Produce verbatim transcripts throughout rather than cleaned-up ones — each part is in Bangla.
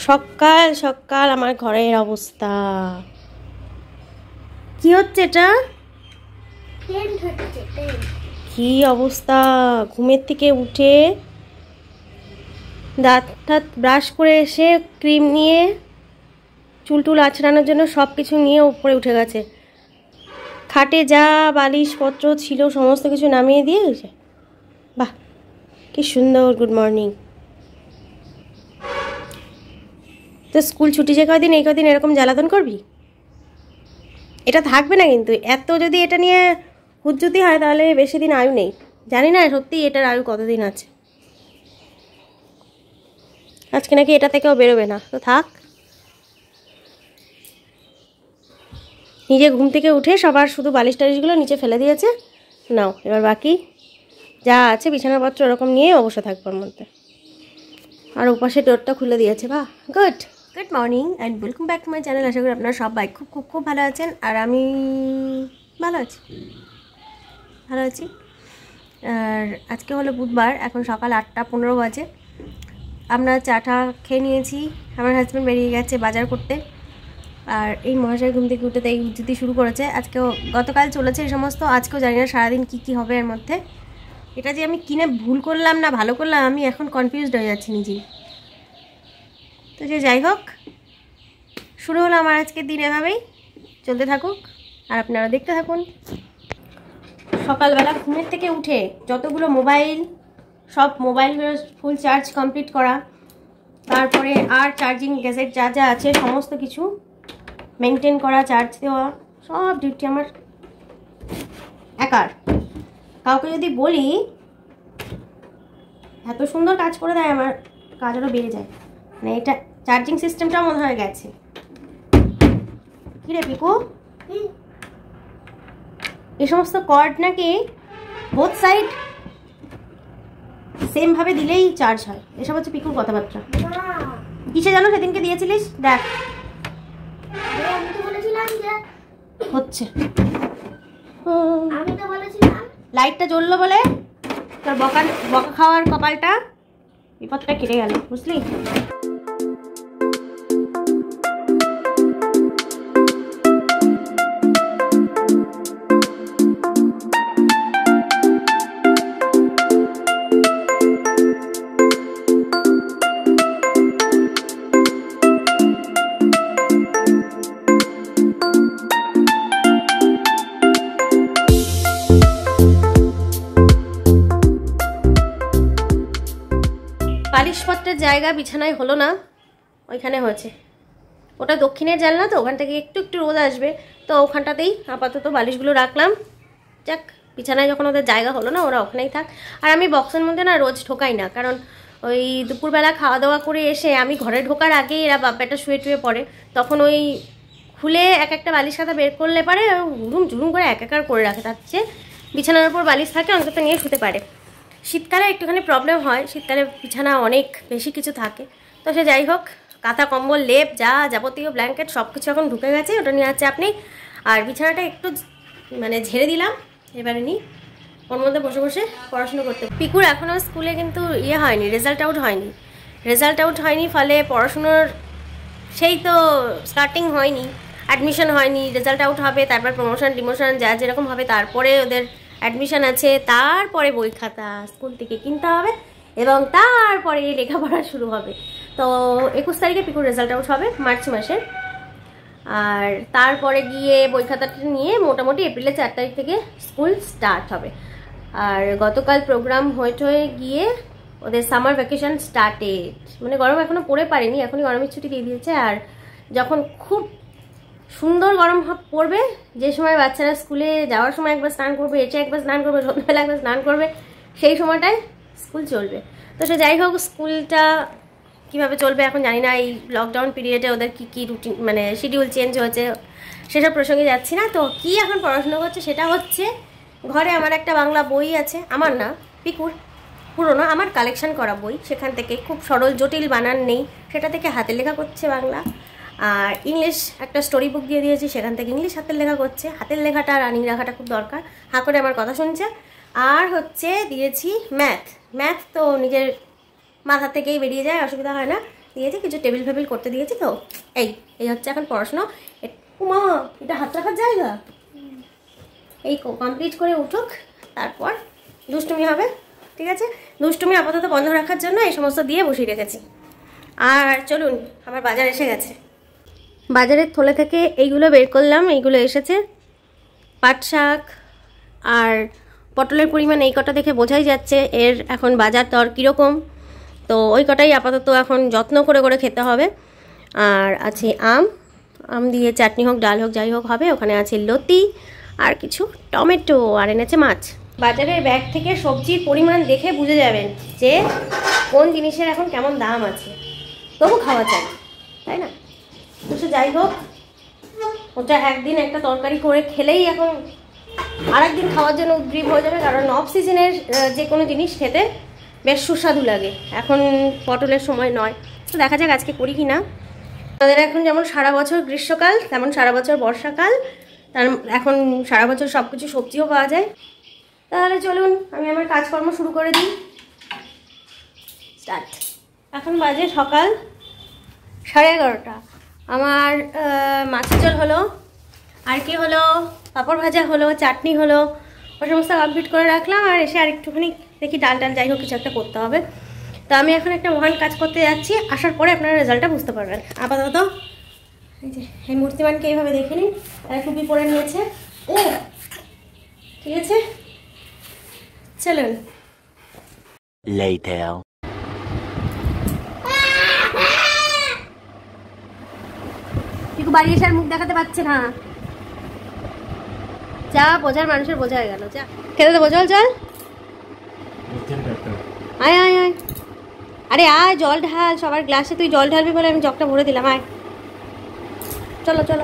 সকাল সকাল আমার ঘরের অবস্থা কি হচ্ছে? এটা কি অবস্থা! ঘুমের থেকে উঠে দাঁত টাত ব্রাশ করে এসে ক্রিম নিয়ে চুল টুল আঁচড়ানোর জন্য সব কিছু নিয়ে উপরে উঠে গেছে। খাটে যা বালিশপত্র ছিল সমস্ত কিছু নামিয়ে দিয়ে গেছে। বাহ, কি সুন্দর! Good morning. তো স্কুল ছুটি যে কদিন, এই কদিন এরকম জ্বালাতন করবি? এটা থাকবে না কিন্তু। এত যদি এটা নিয়ে হুজ্জুতি হয় তাহলে বেশি দিন আয়ু নেই। জানি না সত্যি এটার আয়ু কতদিন আছে। আজকে নাকি এটা থেকেও বেরোবে না, তো থাক। নিজে ঘুম থেকে উঠে সবার শুধু বালিশ টালিশগুলো নিচে ফেলে দিয়েছে। নাও এবার বাকি যা আছে বিছানাপত্র ওরকম নিয়ে অবশ্য থাকবার মধ্যে। আর ওপাশে ডোরটা খুলে দিয়েছে। বাহ, good good morning and welcome back to my channel. আশা করি আপনারা সবাই খুব খুব খুব ভালো আছেন। আর আমি ভালো আছি ভালো আছি আর আজকে হলো বুধবার, এখন সকাল আটটা পনেরো বাজে। আমরা চাটা খেয়ে নিয়েছি। আমার হাজব্যান্ড বেরিয়ে গেছে বাজার করতে। আর এই মহাশয় ঘুম থেকে উঠে এই উজ্জুতি শুরু করেছে। আজকেও গতকাল চলেছে এই সমস্ত, আজকেও জানি না সারাদিন কী কী হবে এর মধ্যে। এটা যে আমি কিনে ভুল করলাম না ভালো করলাম, আমি এখন কনফিউজড হয়ে যাচ্ছি নিজেই। তো যে যাই হোক, শুরু হলো আমার আজকের দিন। এভাবেই চলতে থাকুক আর আপনারা দেখতে থাকুন। সকালবেলা ঘুমের থেকে উঠে যতগুলো মোবাইল, সব মোবাইলগুলো ফুল চার্জ কমপ্লিট করা, তারপরে আর চার্জিং গ্যাজেট যা যা আছে সমস্ত কিছু মেনটেন করা, চার্জ দেওয়া, সব ডিউটি আমার একার। কাউকে যদি বলি এত সুন্দর কাজ করে দেয়, আমার কাজ আরও বেড়ে যায়। মানে এটা চার্জিং সিস্টেমটাও মনে হয় গেছে। কি রে পিকু, এই সমস্ত কর্ড নাকি বোথ সাইড সেম ভাবে দিলেই চার্জ হয়। এসব হচ্ছে পিকুর কথাবার্তা। কিসে জানো সেদিনকে দিয়েছিলিস? দেখ হচ্ছে লাইটটা জ্বললো বলে তোর বকা বকা খাওয়ার কপালটা বিপদটা কেটে গেল, বুঝলি? বালিশপত্রের জায়গা বিছানায় হলো না, ওইখানে হয়েছে। ওটা দক্ষিণের জানলা, তো ওখান থেকে একটু একটু রোদ আসবে, তো ওখানটাতেই আপাতত বালিশগুলো রাখলাম। যাক, বিছানায় যখন ওদের জায়গা হলো না, ওরা ওখানেই থাক। আর আমি বক্সের মধ্যে না রোজ ঢোকাই না, কারণ ওই দুপুরবেলা খাওয়া দাওয়া করে এসে আমি ঘরে ঢোকার আগেই এরা বাপ্পাটা শুয়ে টুয়ে পড়ে, তখন ওই খুলে এক একটা বালিশ খাতা বের করলে পারে হুড়ুম ঝুড়ুম করে এক একার করে রাখে। তার চেয়ে বিছানার উপর বালিশ থাকে, অন্তত নিয়ে শুতে পারে। শীতকালে একটুখানি প্রবলেম হয়, শীতকালে বিছানা অনেক বেশি কিছু থাকে। তো সে যাই হোক, কাঁথা কম্বল লেপ যা যাবতীয় ব্ল্যাঙ্কেট সব কিছু এখন ঢুকে গেছে, ওটা নিয়ে আছে আপনি। আর বিছানাটা একটু মানে ঝেড়ে দিলাম, এবারে নিই ওর মধ্যে বসে বসে পড়াশুনো করতে। পিকুর এখনও স্কুলে কিন্তু ইয়ে হয়নি, রেজাল্ট আউট হয়নি রেজাল্ট আউট হয়নি ফলে পড়াশুনোর সেই তো স্টার্টিং হয়নি, অ্যাডমিশন হয়নি। রেজাল্ট আউট হবে, তারপর প্রমোশন ডিমোশন যা যেরকম হবে, তারপরে ওদের অ্যাডমিশন আছে, তারপরে বই খাতা স্কুল থেকে কিনতে হবে এবং তারপরে লেখাপড়া শুরু হবে। তো একুশ তারিখে পিকুর রেজাল্ট আউট হবে মার্চ মাসের। আর তারপরে গিয়ে বই খাতাটা নিয়ে মোটামুটি এপ্রিলের চার তারিখ থেকে স্কুল স্টার্ট হবে। আর গতকাল প্রোগ্রাম হয়ে হয়ে গিয়ে ওদের সামার ভ্যাকেশন স্টার্টেড, মানে গরম এখনও পড়ে পারেনি, এখনই গরমের ছুটি দিয়ে দিয়েছে। আর যখন খুব সুন্দর গরম পড়বে, যে সময় বাচ্চারা স্কুলে যাওয়ার সময় একবার স্নান করবে, এসে একবার স্নান করবে, সন্ধ্যাবেলা একবার স্নান করবে, সেই সময়টায় স্কুল চলবে। তো সে যাই হোক, স্কুলটা কীভাবে চলবে এখন জানি না। এই লকডাউন পিরিয়ডে ওদের কী কী রুটিন মানে শিডিউল চেঞ্জ হয়েছে, সেসব প্রসঙ্গে যাচ্ছি না। তো কী এখন পড়াশোনা করছে সেটা হচ্ছে, ঘরে আমার একটা বাংলা বই আছে, আমার না পিকুর, পুরোনো আমার কালেকশন করা বই, সেখান থেকে খুব সরল জটিল বানান নেই, সেটা থেকে হাতের লেখা করছে বাংলা। আর ইংলিশ একটা স্টোরি বুক দিয়ে দিয়েছি, সেখান থেকে ইংলিশ হাতের লেখা করছে। হাতের লেখাটা রানিং রাখাটা খুব দরকার, হা করে আমার কথা শুনছে। আর হচ্ছে দিয়েছি ম্যাথ ম্যাথ তো নিজের মাথা থেকেই বেরিয়ে যায়, অসুবিধা হয় না। দিয়েছি, কিছু টেবিল ফেবিল করতে দিয়েছি। তো এই এই হচ্ছে এখন পড়াশোনা। মা এটা হাত রাখার জায়গা, এই কমপ্লিট করে উঠুক, তারপর দুষ্টুমি হবে। ঠিক আছে, দুষ্টুমি আপাতত বন্ধ রাখার জন্য এই সমস্ত দিয়ে বসিয়ে রেখেছি। আর চলুন, আমার বাজার এসে গেছে। বাজারের থলে থেকে এইগুলো বের করলাম। এইগুলো এসেছে পাট শাক আর পটলের পরিমাণ এই কটা দেখে বোঝাই যাচ্ছে এর এখন বাজার দর কীরকম। তো ওই কটাই আপাতত এখন যত্ন করে করে খেতে হবে। আর আছে আম, আম দিয়ে চাটনি হোক ডাল হোক যাই হোক হবে। ওখানে আছে লতি আর কিছু টমেটো, আর এনেছে মাছ। বাজারের ব্যাগ থেকে সবজির পরিমাণ দেখে বুঝে যাবেন যে কোন জিনিসের এখন কেমন দাম আছে, তবু খাওয়া চাই, তাই না? তো সে যাই হোক, ওটা একদিন একটা তরকারি করে খেলেই এখন আর একদিন খাওয়ার জন্য উদ্গ্রীব হয়ে যাবে, কারণ অফ সিজনের যে কোনো জিনিস খেতে বেশ সুস্বাদু লাগে। এখন পটলের সময় নয়, তো দেখা যাক আজকে করি কি না। তাদের এখন যেমন সারা বছর গ্রীষ্মকাল, তেমন সারা বছর বর্ষাকাল, তার এখন সারা বছর সব কিছু সবজিও পাওয়া যায়। তাহলে চলুন আমি আমার কাজকর্ম শুরু করে দিই। স্টার্ট। এখন বাজে সকাল সাড়ে এগারোটা। আমার মাছের ঝোল হলো, আর কি হলো, পাঁপড় ভাজা হলো, চাটনি হলো, ও সমস্ত কমপ্লিট করে রাখলাম। আর এসে আর একটুখানি দেখি ডাল ডাল যাই হোক কিছু একটা করতে হবে। তো আমি এখন একটা মহান কাজ করতে যাচ্ছি, আসার পরে আপনারা রেজাল্টটা বুঝতে পারবেন। আপাতত এই যে এই মূর্তিমানকে এইভাবে দেখে নিন, তারা টুপি পরে নিয়েছে। ও ঠিক আছে, চলুন। Later. পিকু বাড়ি এসে আর মুখ দেখাতে পারছে না। যা বোঝার মানুষের বোঝা হয়ে গেল। যা খেতে দেবো, চল চল, আয় আয় আয়। আরে আয়, জল ঢাল সবার গ্লাসে। তুই জল ঢালবি বলে আমি জগটা ভরে দিলাম। আয় চলো চলো।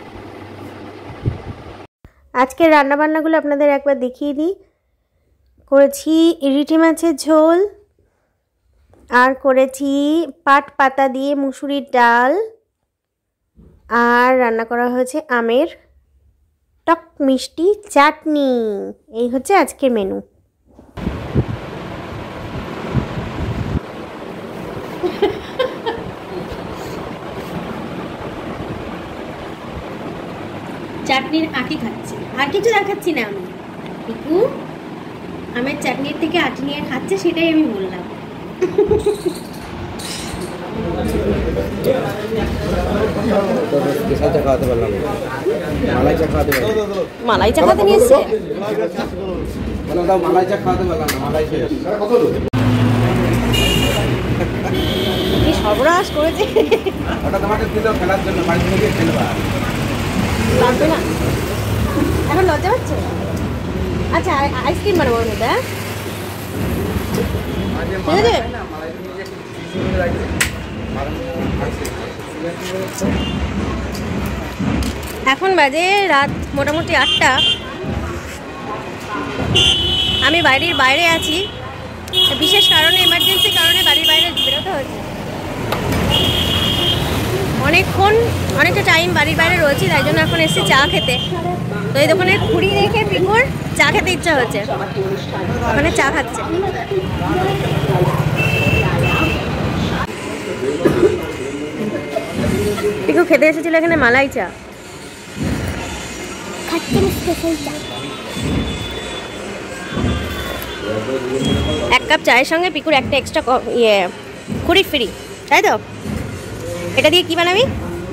আজকের রান্নাবান্নাগুলো আপনাদের একবার দেখিয়ে দিই। করেছি ইরিটি মাছের ঝোল, আর করেছি পাট পাতা দিয়ে মুসুরির ডাল, আর রান্না করা হয়েছে আমের টক মিষ্টি চাটনি। এই হচ্ছে আজকের মেনু। চাটনির আটি খাচ্ছি, আর কিছু দেখাচ্ছি না আমি। পিকু আমের চাটনির থেকে আটি নিয়ে খাচ্ছে, সেটাই আমি বললাম। মালাই চা খাতে নিয়ে এসছে। কি সর্বনাশ করেছে। লাগবে না, এখন লজ্জা পাচ্ছে। আচ্ছা আইসক্রিম বানাবো ওর মধ্যে। ঠিক আছে, এখন বাজে রাত মোটামুটি আটটা। আমি বাড়ির বাইরে আছি, বিশেষ কারণে এমার্জেন্সি কারণে বাড়ির বাইরে বেরোতে হচ্ছে। অনেকক্ষণ অনেকটা টাইম বাড়ির বাইরে রয়েছি, তাই জন্য এখন এসেছি চা খেতে। তো এই দোকানের খুঁড়ি রেখে পিকুর চা খেতে ইচ্ছা হচ্ছে, ওখানে চা খাচ্ছে। পিকু খেতে এসেছিল এখানে মালাই চা। এক কাপ চায়ের সঙ্গে পিকুর একটা এক্সট্রা ইয়ে খুঁড়ি ফ্রি, তাই তো? এটা দিয়ে কি বানাবি?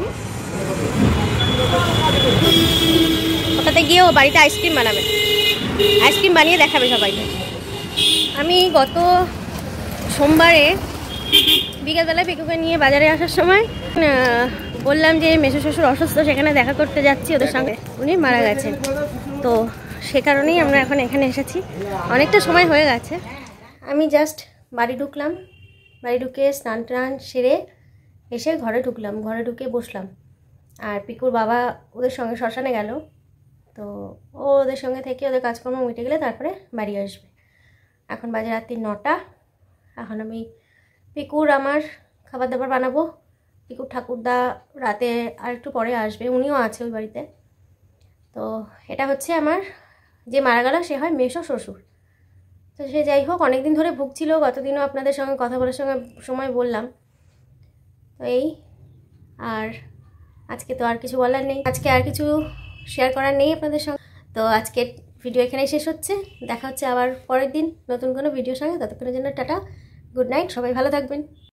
ওটাতে গিয়ে ও বাড়িতে আইসক্রিম বানাবে, আইসক্রিম বানিয়ে দেখাবে সবাইকে। আমি গত সোমবারে বিকেলবেলায় পিকুকে নিয়ে বাজারে আসার সময় বললাম যে মেসো শ্বশুর অসুস্থ, সেখানে দেখা করতে যাচ্ছি ওদের সঙ্গে। উনি মারা গেছেন, তো সে কারণেই আমরা এখন এখানে এসেছি। অনেকটা সময় হয়ে গেছে। আমি জাস্ট বাড়ি ঢুকলাম, বাড়ি ঢুকে স্নান টান সেরে এসে ঘরে ঢুকলাম, ঘরে ঢুকে বসলাম। আর পিকুর বাবা ওদের সঙ্গে শ্মশানে গেল, তো ও ওদের সঙ্গে থেকে ওদের কাজকর্ম মিটে গেলে তারপরে বাড়ি আসবে। এখন বাজে রাত্রি নটা। এখন আমি পিকুর আমার খাবার দাবার বানাবো। পিকুর ঠাকুরদা রাতে আর একটু পরে আসবে, উনিও আছে ওই বাড়িতে। তো এটা হচ্ছে আমার যে মারা গেল সে হয় মেসো শ্বশুর। তো সে যাই হোক অনেক দিন ধরে ভুগছিল, গতদিনও আপনাদের সঙ্গে কথা বলার সঙ্গে সময় বললাম। তো এই, আর আজকে তো আর কিছু বলার নেই, আজকে আর কিছু শেয়ার করার নেই আপনাদের সঙ্গে। তো আজকের ভিডিও এখানেই শেষ হচ্ছে, দেখা হচ্ছে আবার পরের দিন নতুন কোনো ভিডিওর সঙ্গে। ততক্ষণের জন্য টাটা, গুড নাইট, সবাই ভালো থাকবেন।